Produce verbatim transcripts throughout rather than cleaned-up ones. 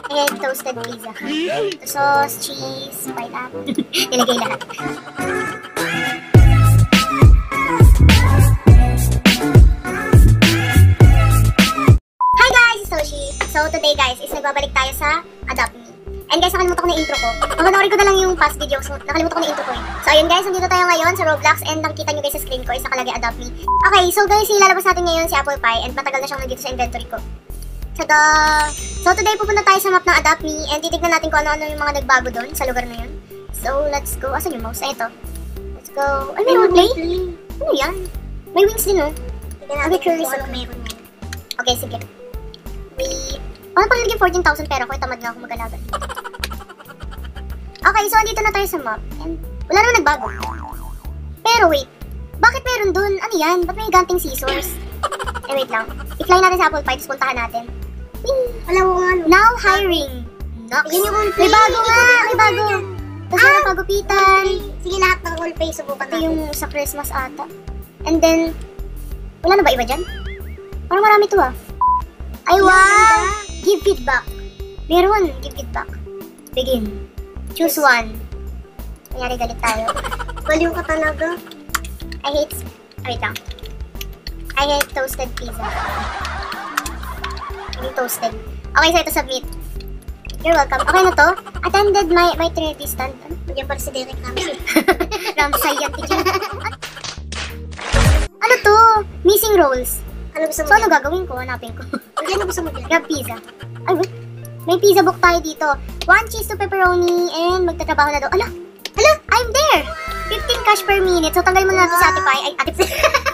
and toasted pizza. Sauce, cheese, pineapple. Nilagay lahat. Hi guys! It's Toshi. So today guys is nagbabalik tayo sa Adopt Me. And guys, nakalimutan ko na yung intro ko. Papanoorin ko na lang yung past videos. So, nakalimutan ko na yung intro ko eh. So ayun guys, nandito tayo ngayon sa Roblox and nakikita nyo guys sa screen ko is nakalagay Adopt Me. Okay, so guys, ilalabas natin ngayon si Apple Pie and matagal na siyang nandito sa inventory ko. Tada! So today pupunta tayo sa map ng Adopt Me and titignan natin kung ano-ano yung mga nagbago doon sa lugar na yun. So let's go. Asan yung mouse? Ay, ito. Let's go. Ay, may roleplay? Ano yan? May wings din oh. I'll be curious ako meron yan. Okay, sige. Wait. Paano pag nilagyan fourteen thousand pera ko? Tamad na ako mag-alaga. Okay, so andito na tayo sa map. And wala naman nagbago. Pero wait. Bakit meron dun? Ano yan? Ba't may ganting scissors? Eh, wait lang. I-fly natin sa Apple Pie, tapos puntahan natin. Wing! Alam mo nga, now hiring. Nox. Yan yung roleplay. May bago nga! May bago! Tapos ah, meron pagupitan. Sige, lahat ng roleplay subukan natin. Ito yung sa Christmas ata. And then, wala na ba iba dyan? Parang marami to ah. I want give feedback. Meron, give feedback. Begin. Choose one. Kanyari galit tayo. Baliw ka talaga. I hate... Wait lang. I hate toasted pizza. Hindi toasted. Okay, so ito submit. You're welcome. Okay na to. Attended my my Trinity stand. Ano? Diyan para si Derek Ramsey. Ramsey yan, teacher. Ano to? Missing rolls. Ano gusto mo? So, ano gagawin ko? Hanapin ko. Ano gusto mo dyan? Grab pizza. Ay, wait. May pizza book tayo dito. One cheese to pepperoni and magtatrabaho na daw. Ala! Ala! I'm there! fifteen cash per minute. So, tanggal mo na natin sa Ate Pie. Ay, Ate Pie.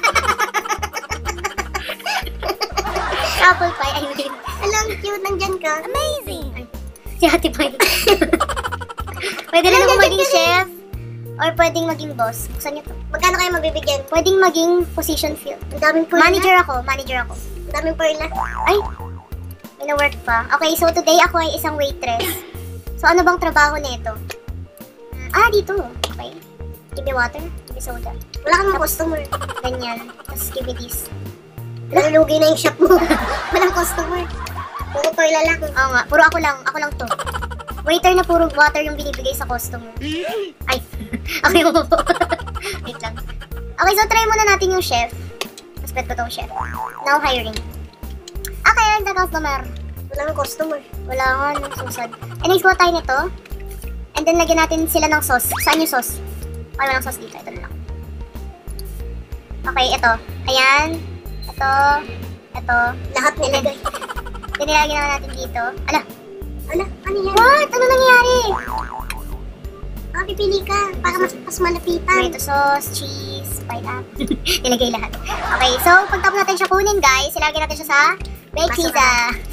Apple Pie. Ay, wait. Alam, cute. Nandyan ka. Amazing! Ay, si Ate Pie. Pwede lang ako maging chef. Or pwedeng maging boss. Buksan niyo to. Magkano kayo mabibigyan? Pwedeng maging position field. Ang daming pearl. Manager ako. Manager ako. Ang daming pearl na. Ay! May na-work pa. Okay, so today ako ay isang waitress. So ano bang trabaho nito? Ah, dito. Okay. Give me water. Give me soda. Wala kang mga customer. Ganyan. Tapos give me this. Nalulugi na yung shop mo. Walang customer. Puro pearl lang. Oo nga. Puro ako lang. Ako lang to. Waiter na puro water yung binibigay sa customer. Ay. Okay, umupo. Wait lang. Okay, so try muna natin yung chef. Mas bet ko tong chef. Now hiring. Okay, rin the customer. Wala ng customer. Wala nga, no, susad. And next kuha tayo nito. And then lagyan natin sila ng sauce. Saan yung sauce? Okay, walang sauce dito. Ito na lang. Okay, ito. Ayan. Ito. Ito. Lahat nilagay. Then nilagyan naman natin dito. Ala. Ala, ano yan? What? Ano nangyayari? Ah, pipili ka. Para mas, mas malapitan. Tomato sauce, cheese, pineapple. Nilagay lahat. Okay, so pagtapos natin siya kunin, guys, ilagay natin siya sa baked pizza.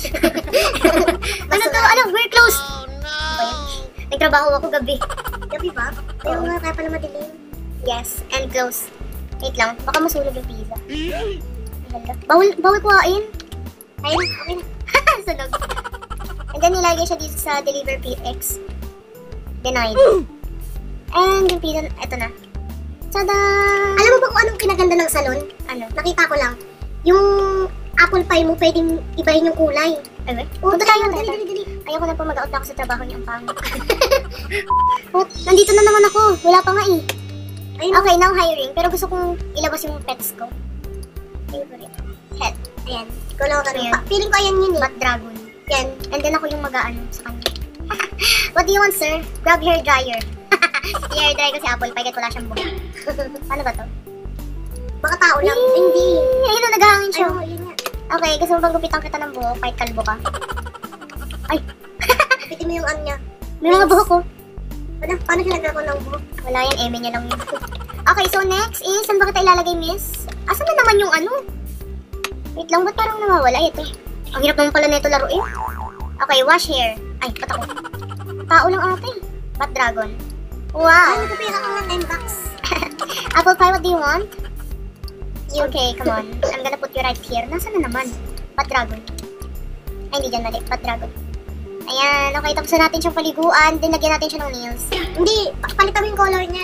Ano to? Ano? We're closed. Oh, no. Nagtrabaho ako gabi. Gabi ba? Pero nga, kaya pala madilim. Yes, and close. Wait lang, baka masunog yung pizza. Bawal, bawal kuhain. Ayun, okay na. Sunog. And then nilagay siya dito sa Deliver P X. Denied. And yung pizza, eto na. Tada! Alam mo ba kung anong kinaganda ng salon? Ano? Nakita ko lang. Yung apple pie mo, pwedeng ibahin yung kulay. Ay, oh, punta tayo. Dali, dali, dali. Ayoko na po mag-out ako sa trabaho niyo ang pangit. Oh, nandito na naman ako. Wala pa nga eh. Ayun. Okay, now hiring. Pero gusto kong ilabas yung pets ko. Favorite. Head. Ayan. Ikaw lang ako ganun. Feeling ko ayan yun eh. Bat dragon. Yan. And then ako yung mag-aano sa kanya. What do you want, sir? Grab hair dryer. I-hair dry ko si Apple Pie kahit wala siyang buhok. Ano ba to? Baka tao lang. Eee, hindi. Ayun na, naghahangin siya. Ay, yun nga. Okay, gusto mo bang gupitan kita ng buhok kahit kalbo ka? Ay. Gupitin mo yung ano niya. May mga buhok ko. Wala, paano siya nagkaroon ng buhok? Wala yan, eme niya lang yun. Okay, so next is, saan ba kita ilalagay, miss? Asan na naman yung ano? Wait lang, ba't parang nawawala ito? Ang hirap naman pala na ito laruin. Okay, wash hair. Ay, ba't ako? Tao lang ate. Bat dragon. Wow! Ay, nagpapira ka ng ten bucks. Apple Pie, what do you want? Okay, come on. I'm gonna put you right here. Nasaan na naman? Bat dragon. Ay, hindi dyan mali. Bat dragon. Ayan, okay. Tapos na natin siyang paliguan. Then, lagyan natin siya ng nails. Hindi, palitan mo yung color niya.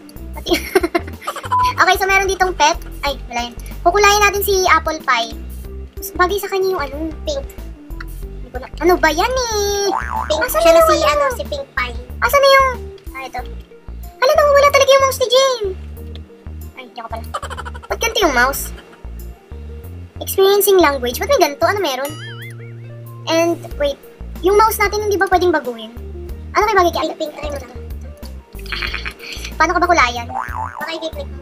Okay, so meron ditong pet. Ay, wala yun. Kukulayin natin si Apple Pie. Bagay sa kanya yung ano, pink. Hindi ko na... Ano ba yan eh? Pink, Asan siya na na si, yung ano, ano? si Pink Pie. Asan na yung... Ah, ito. Hala, nawawala talaga yung mouse ni Jane. Ay, hindi ako pala. Ba't ganito yung mouse? Experiencing language. Ba't may ganito? Ano meron? And, wait. Yung mouse natin hindi ba pwedeng baguhin? Ano may bagay kaya? Pink, pink, try mo na. Paano ka ba kulayan? Baka i-click mo.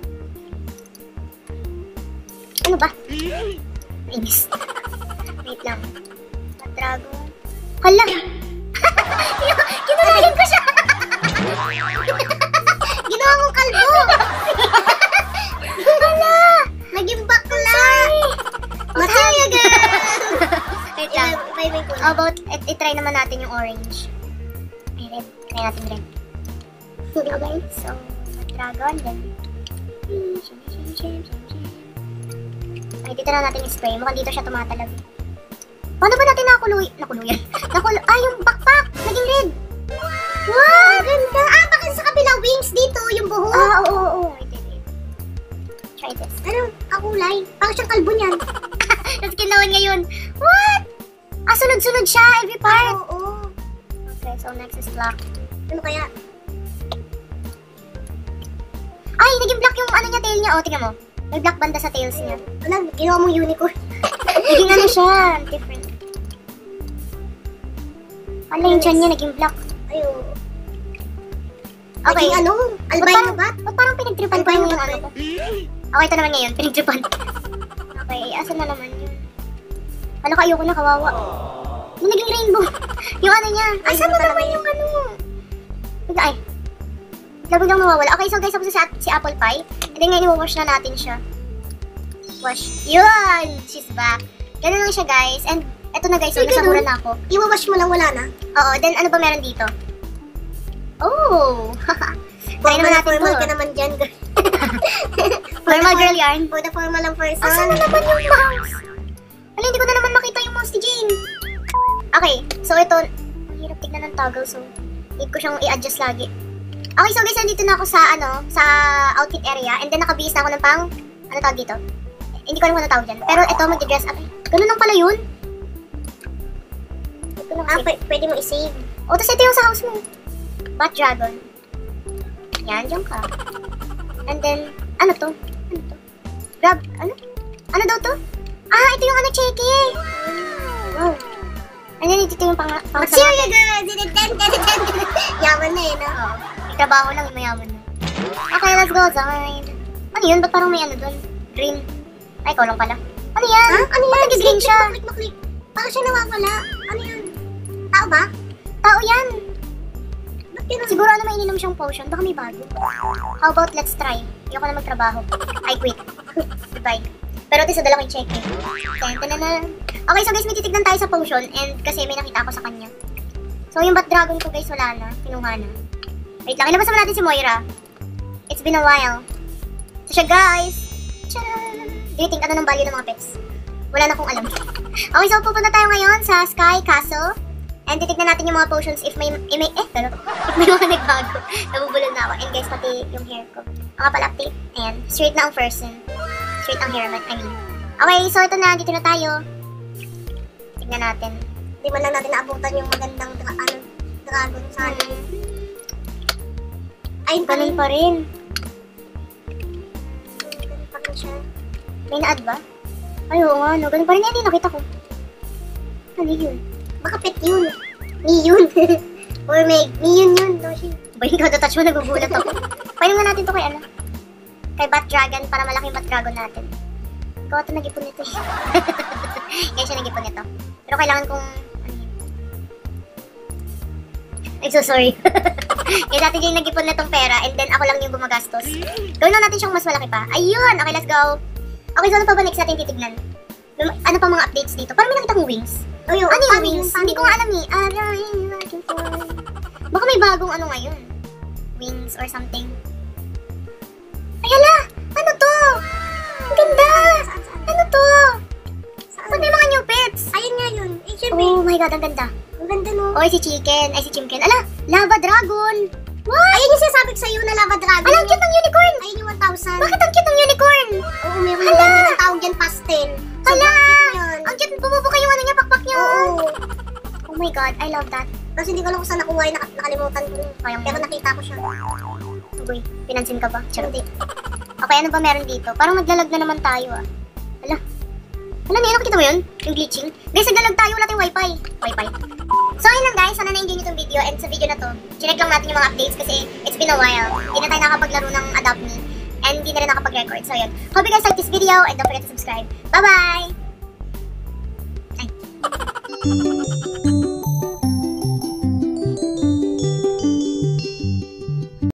Ano ba? Nainis. Wait lang. Dragon. Hala! Kinulayan ko siya! Ginawa kong kalbo! Hala! Naging bakla! Matay agad! Wait lang. Iba-iba yung kulay. How about, it- itry naman natin yung orange. Ay, red. Try natin red. Okay, so, dragon, then... Ay, dito na natin yung spray. Mukhang dito siya tumatalag. Paano ba natin nakuluy? Nakuluyan? Nakul... Ah, yung backpack! Naging red! Wow! Ganda! Ah, bakit sa kabila wings dito, yung buhok? Ah, oo, oo, oo. Wait, wait, wait. Try this. Ano? Kakulay? Bakit siyang kalbo niyan? Tapos kinawan ngayon. What? Ah, sunod-sunod siya, every part. Oo. Okay, so next is black. Ano kaya? Ay, naging black yung ano niya, tail niya. O, tingnan mo. May black banda sa tails niya. Ano? Ginawa mong unicorn. Naging ano siya, different. Ano yung chan niya, naging black. Ayo. Okay. Naging ano? Albino Ba't ba? parang, ba't parang pinagtripan pa Albino yung ba? ano ko? Okay, ito naman ngayon, pinagtripan. Okay, asan na naman yun? Ano ka, ayoko na, kawawa. Yung naging rainbow. Yung ano niya. Asan na naman yung ano? Bigla, ay. Bigla biglang nawawala. Okay, so guys, tapos si, si Apple Pie. And then ngayon, i-wash na natin siya. Wash. Yun! She's back. Ganun lang siya, guys. And eto na, guys, so, Ay, ganun? nasahuran na ako. Iwawash mo lang, wala na. Oo, then ano ba meron dito? Oh! Try naman Formal, natin formal to. ka naman dyan. Formal girl yarn. For the formal lang person. Asan na naman yung mouse? Wala, hindi ko na naman makita yung mouse ni Jane. Okay, so ito, ang hirap tignan ng toggle, so need ko siyang i-adjust lagi. Okay, so guys, nandito na ako sa, ano, sa outfit area, and then nakabihis na ako ng pang, ano tawag dito? Eh, hindi ko alam kung ano tawag dyan. Pero ito, mag-dress up. Ay, ganun lang pala yun. Ito lang Ah, save. pwede, pwede mo i-save. O, tapos ito yung sa house mo. Bat Dragon. Yan, dyan ka. And then, ano to? Ano to? Grab, ano? Ano daw to? Ah, ito yung ano, cheque. Wow. And then, ito yung pang... pang Material girl! Dinidan, dinidan, yaman na eh, no? Oo. May trabaho lang, mayaman na. Okay, let's go, Zine. Ano yun? Ba't parang may ano dun? Green. Ay, ikaw lang pala. Ano yan? Ha? Ano yan? Ba't nag-green siya? Click mo, click mo, click. Bakit siya nawawala? Ano yan? Tao ba? Tao yan. Ba't yun? Siguro ano may ininom siyang potion. Baka may bago. How about let's try? Ayoko na magtrabaho. I quit. Goodbye. Pero ito sa dalawang check eh. Tenta na na. Okay, so guys, may titignan tayo sa potion and kasi may nakita ako sa kanya. So yung bat dragon ko guys, wala na. Kinuha na. Wait lang, ilabas naman natin si Moira. It's been a while. So siya guys. Tcharan! Do you think ano ng value ng mga pets? Wala na akong alam. Okay, so pupunta tayo ngayon sa Sky Castle. And titignan natin yung mga potions if may, eh, may eh, pero, if may mga nagbago. Nabubulol na ako. And guys, pati yung hair ko. Mga palapit. Ayan, straight na ang person. Straight ang hair, I mean. Okay, so ito na, dito na tayo. Tignan natin. Di man lang natin naabutan yung magandang dra ano, dragon sa atin. Ayun pa rin. Ganun pa rin. Ganun pa rin siya. May na-add ba? Ay, oo nga, no. Ganun pa rin yan, eh, nakita ko. Ano yun? Baka pet yun. Miyun. Or may Miyun yun. No, siya. Ba yung kada-touch mo, nagugulat ako. Painom na natin to kay ano? Kay Bat Dragon, para malaki yung Bat Dragon natin. Ikaw ito nag-ipon nito eh. Kaya siya nag-ipon nito. Pero kailangan kong... Ano yun? I'm so sorry. Kaya dati din nag-ipon na tong pera and then ako lang yung gumagastos. Gawin na natin siyang mas malaki pa. Ayun! Okay, let's go. Okay, so ano pa ba next natin titignan? Ano pa mga updates dito? Parang may nakita kong wings. Oh, yung, Ano yung paano wings? paano Hindi ko nga alam eh. Aray, looking for... Baka may bagong ano ngayon. Wings or something. Ay, hala! Ano to? Ang ganda! Saan, saan? Ano to? Saan? Ba't may mga new pets? Ayun nga yun. Eh, syempre. Oh my god, ang ganda. Ang ganda no. Oh, ay si Chicken. Ay si Chimken. Ala, Lava Dragon! What? Ayun yung sinasabi ko sa'yo na lava dragon. Ala, ang cute ng unicorn! Ayun yung one thousand. Bakit ang cute ng unicorn? Oo, meron Hala! yung ganyan tawag dyan pastel. Hala! Sobrang cute yun. Ang cute, bumubuka yung ano niya, pakpak niya. Oo. Oh my god, I love that. Kasi hindi ko alam kung saan nakuha yun, nak- nakalimutan ko. Kaya Pero nakita ko siya. Uy, pinansin ka ba? Charot. Hindi. Okay, ano ba meron dito? Parang naglalag na naman tayo ah. Hala. Hala, Nia, nakita mo yun? Yung glitching? Guys, naglalag tayo, wala tayong wifi. Wifi. So, ayun lang guys, sana na-enjoy nyo itong video. And sa video na to, chinek lang natin yung mga updates kasi it's been a while. Hindi na tayo nakapaglaro ng Adopt Me. And hindi na rin nakapag-record. So, yun. Hope you guys like this video and don't forget to subscribe. Bye-bye! Ay.